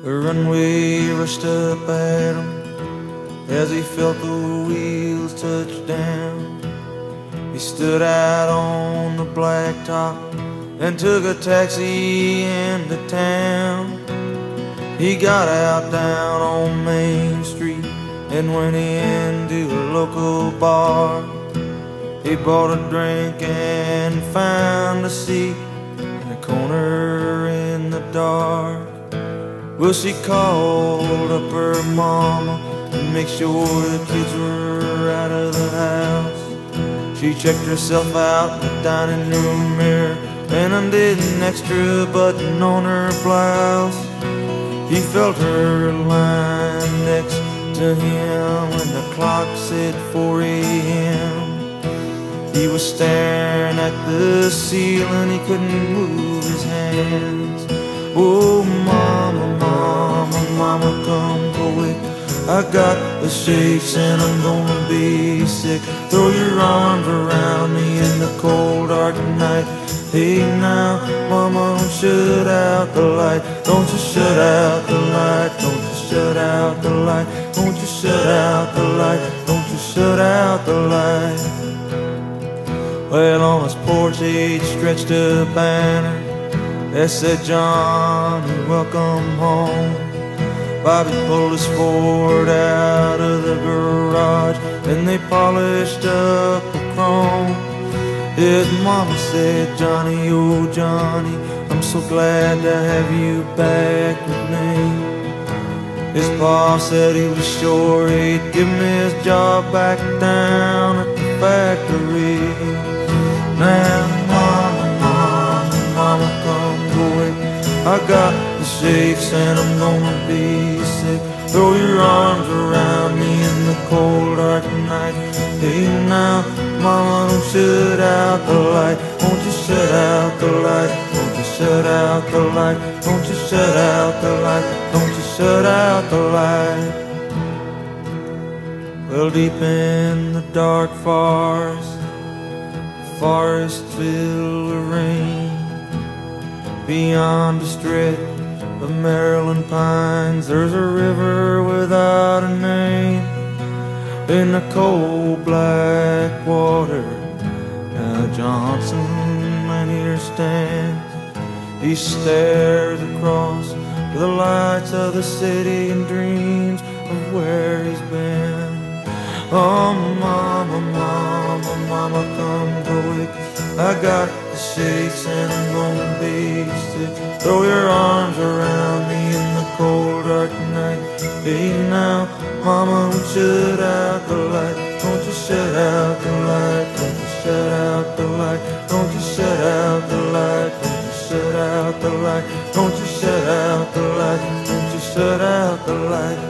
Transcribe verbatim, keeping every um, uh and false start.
The runway rushed up at him as he felt the wheels touch down. He stood out on the blacktop and took a taxi into town. He got out down on Main Street and went into a local bar. He bought a drink and found a seat in a corner in the dark. Well, she called up her mama to make sure the kids were out of the house. She checked herself out in the dining room mirror and undid an extra button on her blouse. He felt her lying next to him when the clock said four A M He was staring at the ceiling, he couldn't move his hands. Oh, mama, mama, mama, come quick. I got the shakes and I'm gonna be sick. Throw your arms around me in the cold dark night. Hey now, mama, don't shut out the light. Don't you shut out the light. Don't you shut out the light. Don't you shut out the light. Don't you shut out the light. Well, on his porch he stretched a banner that said, Johnny, welcome home. Bobby pulled his Ford out of the garage and they polished up the chrome. His mama said, Johnny, oh Johnny, I'm so glad to have you back with me. His pa said he was sure he'd give me his job back down at the factory. Now, mama, mama, mama, come quick. I got the shakes and I'm gonna be sick. Throw your arms around me in the cold dark night. Hey now, mama, don't shut out the light. Won't you shut out the light? Won't you shut out the light? Won't you shut out the light? Don't you shut out the light? Well, deep in the dark forest, the forest filled with rain. Beyond a stretch of Maryland pines, there's a river without a name. In the cold black water, now Johnson man here stands. He stares across to the lights of the city and dreams of where he's been. Oh, mama, mama, mama, come quick. I got the shakes and I'm gonna be sick. Throw your arms around me in the cold dark night. Hey now, mama, don't shut out the light. Don't you shut out the light. Don't you shut out the light. Don't you shut out the light. Don't you shut out the light. Don't you shut out the light. Don't you shut out the light.